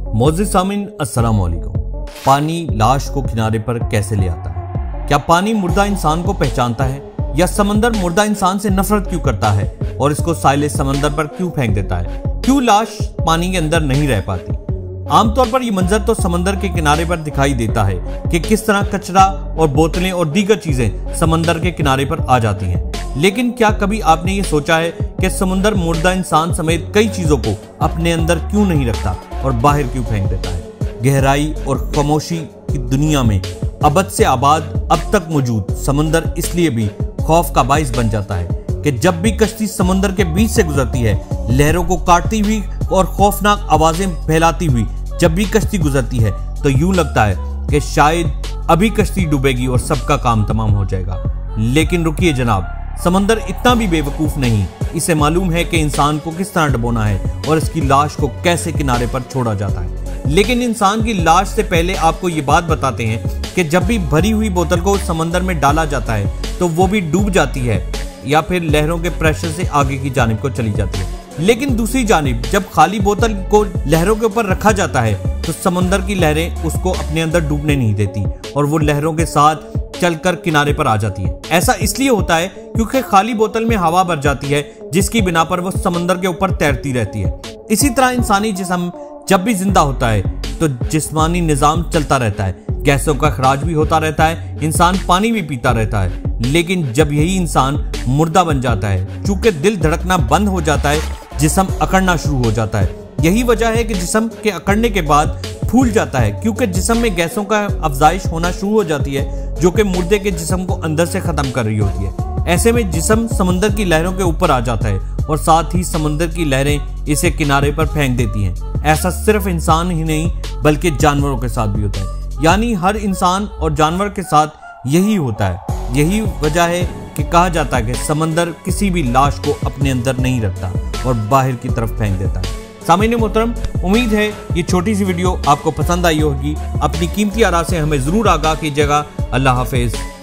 मोअज़्ज़िज़ सामीन अस्सलाम वालेकुम। पानी लाश को किनारे पर कैसे ले आता है? क्या पानी मुर्दा इंसान को पहचानता है या समंदर मुर्दा इंसान से नफरत क्यों करता है और इसको साहिल समंदर पर क्यों फेंक देता है? क्यों लाश पानी के अंदर नहीं रह पाती? आमतौर पर यह मंजर तो समंदर के किनारे पर दिखाई देता है कि किस तरह कचरा और बोतलें और दीगर चीजें समंदर के किनारे पर आ जाती हैं। लेकिन क्या कभी आपने ये सोचा है कि समुंदर मुर्दा इंसान समेत कई चीजों को अपने अंदर क्यों नहीं रखता और बाहर क्यों फेंक देता है? गहराई और खामोशी की दुनिया में अबद से आबाद अब तक मौजूद समुंदर इसलिए भी खौफ का बाइस बन जाता है कि जब भी कश्ती समुंदर के बीच से गुजरती है, लहरों को काटती हुई और खौफनाक आवाजें फैलाती हुई जब भी कश्ती गुजरती है तो यूं लगता है कि शायद अभी कश्ती डूबेगी और सबका काम तमाम हो जाएगा। लेकिन रुकिए जनाब, समंदर इतना भी बेवकूफ नहीं। इसे मालूम है कि इंसान को किस तरह डुबोना है और इसकी लाश को कैसे किनारे पर छोड़ा जाता है। लेकिन इंसान की लाश से पहले आपको ये बात बताते हैं कि जब भी भरी हुई बोतल को समंदर में डाला जाता है तो वो भी डूब जाती है या फिर लहरों के प्रेशर से आगे की जानिब को चली जाती है। लेकिन दूसरी जानिब जब खाली बोतल को लहरों के ऊपर रखा जाता है तो समंदर की लहरें उसको अपने अंदर डूबने नहीं देती और वो लहरों के साथ चलकर किनारे पर आ जाती है। ऐसा इसलिए होता है क्योंकि खाली बोतल में हवा भर जाती है जिसकी बिना पर वो समंदर के ऊपर तैरती रहती है। इसी तरह इंसानी जिस्म जब भी जिंदा होता है तो जिस्मानी निजाम चलता रहता है, गैसों का खराज भी होता रहता है, इंसान पानी भी पीता रहता है। लेकिन जब यही इंसान मुर्दा बन जाता है, चूंकि दिल धड़कना बंद हो जाता है, जिस्म अकड़ना शुरू हो जाता है। यही वजह है कि जिस्म के अकड़ने के बाद फूल जाता है क्योंकि जिस्म में गैसों का अफजाइश होना शुरू हो जाती है जो कि मुर्दे के जिस्म को अंदर से खत्म कर रही होती है। ऐसे में जिस्म समंदर की लहरों के ऊपर आ जाता है और साथ ही समंदर की लहरें इसे किनारे पर फेंक देती हैं। ऐसा सिर्फ इंसान ही नहीं बल्कि जानवरों के साथ भी होता है, यानी हर इंसान और जानवर के साथ यही होता है। यही वजह है कि कहा जाता है कि समंदर किसी भी लाश को अपने अंदर नहीं रखता और बाहर की तरफ फेंक देता है। सामीन मोहतरम, उम्मीद है ये छोटी सी वीडियो आपको पसंद आई होगी। अपनी कीमती आरा से हमें जरूर आगाह कीजिएगा। अल्लाह हाफिज।